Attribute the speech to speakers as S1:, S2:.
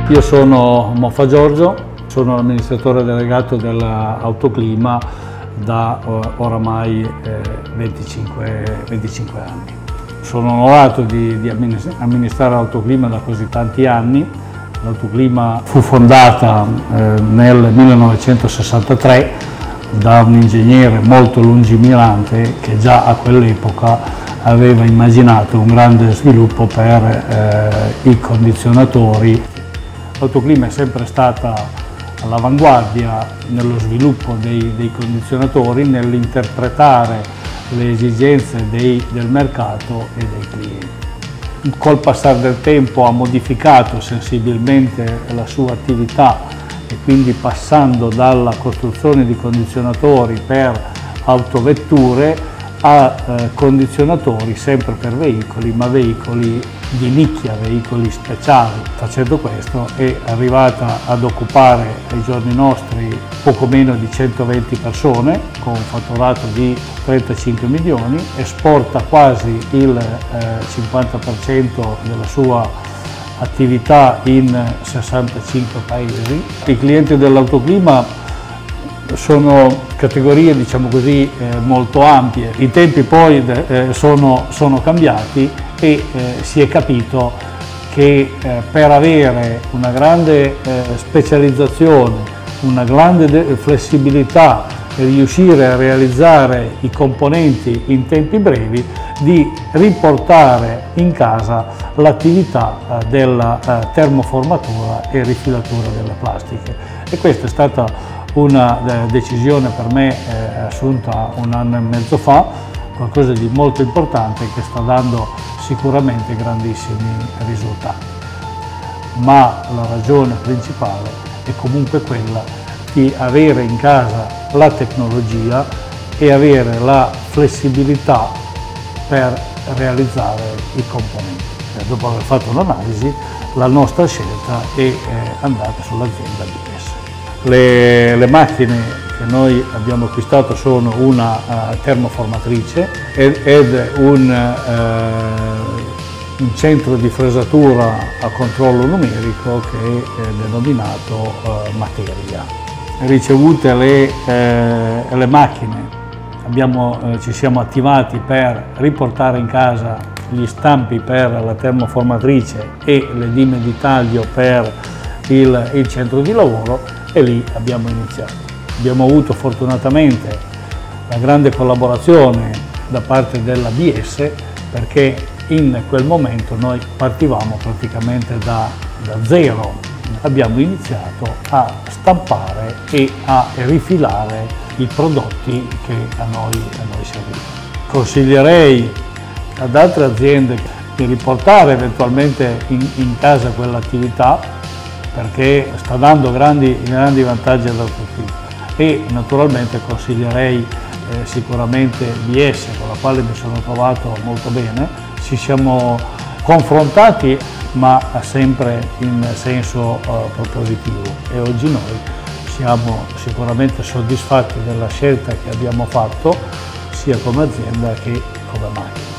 S1: Io sono Moffa Giorgio, sono l'amministratore delegato dell'Autoclima da oramai 25 anni. Sono onorato di amministrare l'Autoclima da così tanti anni. L'Autoclima fu fondata nel 1963 da un ingegnere molto lungimirante che già a quell'epoca aveva immaginato un grande sviluppo per i condizionatori. L'Autoclima è sempre stata all'avanguardia nello sviluppo dei condizionatori, nell'interpretare le esigenze del mercato e dei clienti. Col passare del tempo ha modificato sensibilmente la sua attività e quindi passando dalla costruzione di condizionatori per autovetture a condizionatori sempre per veicoli, ma veicoli di nicchia, veicoli speciali. Facendo questo è arrivata ad occupare ai giorni nostri poco meno di 120 persone con un fatturato di 35 milioni, esporta quasi il 50% della sua attività in 65 paesi. I clienti dell'Autoclima sono categorie, diciamo così, molto ampie. I tempi poi sono cambiati e si è capito che per avere una grande specializzazione, una grande flessibilità e riuscire a realizzare i componenti in tempi brevi, di riportare in casa l'attività della termoformatura e rifilatura delle plastiche. E questa è stata una decisione per me assunta 1 anno e mezzo fa, qualcosa di molto importante che sta dando sicuramente grandissimi risultati. Ma la ragione principale è comunque quella di avere in casa la tecnologia e avere la flessibilità per realizzare i componenti. Dopo aver fatto un'analisi, la nostra scelta è andata sull'azienda BS. Le macchine che noi abbiamo acquistato sono una termoformatrice ed un centro di fresatura a controllo numerico che è denominato Materia. Ricevute le macchine, ci siamo attivati per riportare in casa gli stampi per la termoformatrice e le lime di taglio per il centro di lavoro, e lì abbiamo iniziato. Abbiamo avuto fortunatamente la grande collaborazione da parte della BS, perché in quel momento noi partivamo praticamente da zero. Abbiamo iniziato a stampare e a rifilare i prodotti che a noi servivano. Consiglierei ad altre aziende di riportare eventualmente in casa quell'attività, perché sta dando grandi vantaggi all'Autoclima, e naturalmente consiglierei sicuramente BS, con la quale mi sono trovato molto bene. Ci siamo confrontati ma sempre in senso propositivo, e oggi noi siamo sicuramente soddisfatti della scelta che abbiamo fatto sia come azienda che come macchina.